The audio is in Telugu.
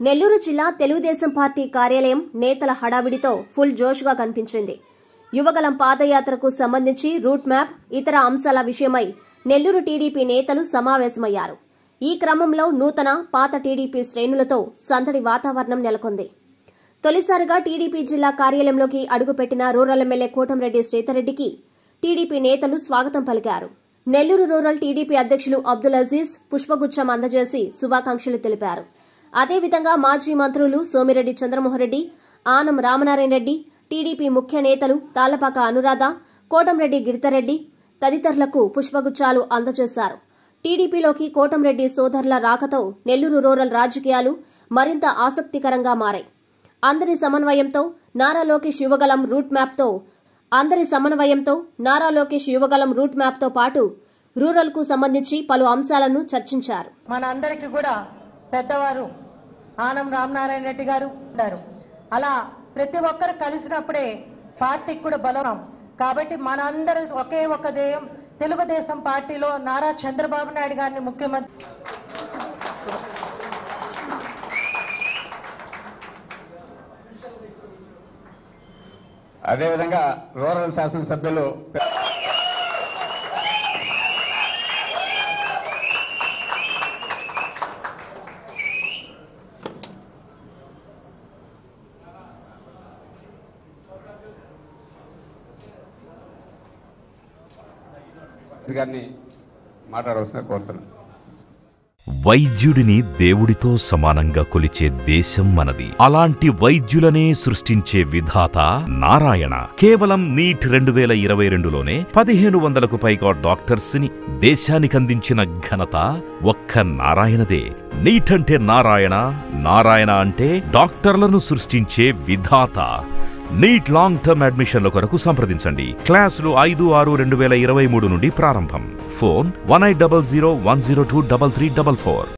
నెల్లూరు జిల్లా తెలుగుదేశం పార్టీ కార్యాలయం నేతల హడావిడితో ఫుల్ జోష్గా కనిపించింది. యువగలం పాదయాత్రకు సంబంధించి రూట్ మ్యాప్, ఇతర అంశాల విషయమై నెల్లూరు టీడీపీ నేతలు సమావేశమయ్యారు. ఈ క్రమంలో నూతన, పాత టీడీపీ శ్రేణులతో సందడి వాతావరణం నెలకొంది. తొలిసారిగా టీడీపీ జిల్లా కార్యాలయంలోకి అడుగుపెట్టిన రూరల్ ఎమ్మెల్యే కోటంరెడ్డి శ్రీధర్రెడ్డికి టీడీపీ నేతలు స్వాగతం పలికారు. నెల్లూరు రూరల్ టీడీపీ అధ్యక్షులు అబ్దుల్ అజీజ్ పుష్పగుచ్చం అందజేసి శుభాకాంక్షలు తెలిపారు. అదేవిధంగా మాజీ మంత్రులు సోమిరెడ్డి చంద్రమోహన్రెడ్డి, ఆనం రామనారాయణ రెడ్డి, టీడీపీ ముఖ్య నేతలు తాళ్లపాక అనురాధ, కోటంరెడ్డి గిరిధర్రెడ్డి తదితరులకు పుష్పగుచ్చాలు అందజేశారు. టీడీపీలోకి కోటంరెడ్డి సోదరుల రాకతో నెల్లూరు రూరల్ రాజకీయాలు మరింత ఆసక్తికరంగా మారాయి. అందరి సమన్వయంతో నారా లోకేష్ యువగలం రూట్ మ్యాప్తో పాటు రూరల్ కు సంబంధించి పలు అంశాలను చర్చించారు. మన అందరికీ కూడా పెద్దవారు ఆనం రామనారాయణ రెడ్డి గారు ఉంటారు. అలా ప్రతి ఒక్కరు కలిసినప్పుడే పార్టీకి కూడా బలం. కాబట్టి మన అందరూ ఒకే ఒక ధ్యేయం, తెలుగుదేశం పార్టీలో నారా చంద్రబాబు నాయుడు గారిని ముఖ్యమంత్రి. అదేవిధంగా రూరల్ శాసనసభ్యులు గారిని మాట్లాడవలసిన కోరుతున్నాను. వైద్యుడిని దేవుడితో సమానంగా కొలిచే దేశం మనది. అలాంటి వైద్యులనే సృష్టించే విధాత నారాయణ. కేవలం నీట్ 2022లోనే 1500కు పైగా డాక్టర్స్ ని దేశానికందించిన ఘనత ఒక్క నారాయణదే. నీట్ అంటే నారాయణ, నారాయణ అంటే డాక్టర్లను సృష్టించే విధాత. నీట్ లాంగ్ టర్మ్ అడ్మిషన్ల కొరకు సంప్రదించండి. క్లాసులు 5/6/2023 నుండి ప్రారంభం. ఫోన్ 1800 102 3344.